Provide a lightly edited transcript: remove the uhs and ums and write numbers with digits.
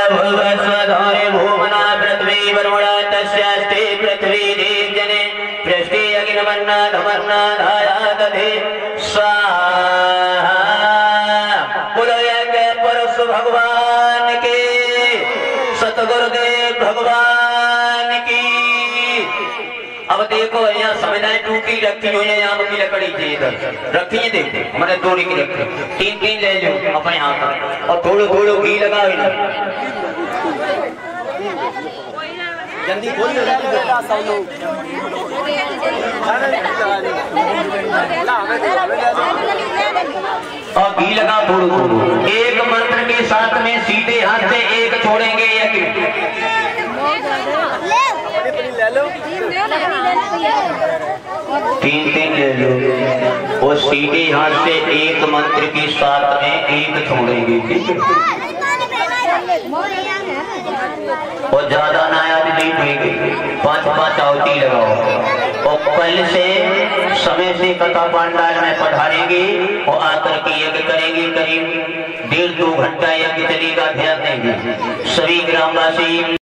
भुवस्वधारे भुवना पृथ्वी वरुणा तस्यास्ते पृथ्वी देवजने पृष्ठे अग्निमन्नाधमन्नाधाया दधे स्वाहा। बोलो यज्ञ परशु भगवान के, सतगुरुदेव भगवान की। अब देखो यहाँ समिधाएं टूटी रखी हुई है, यहाँ की लकड़ी थी इधर रखी है, देखो मैंने तोड़ी की रखी, तीन तीन ले लो अपने हाथ में और थोड़ो थोड़ो घी लगाओ इधर। जल्दी बोलिए और घी लगा थोड़ो थोड़ो। एक मंत्र के साथ में सीधे हाथ से एक छोड़ेंगे यज्ञ। तीन तीन ले लो और सीधे हाथ से एक मंत्र के साथ में एक छोड़ेंगे, ठीक है? और ज्यादा नायाद नहीं होगी, 5-5 आहुति लगाओ और कल से समय से कथा पांडाल में पधारेंगे और आकर के यज्ञ करेंगे। करीब 1.5-2 घंटा यज्ञ चलेगा, ध्यान देंगे सभी ग्रामवासी।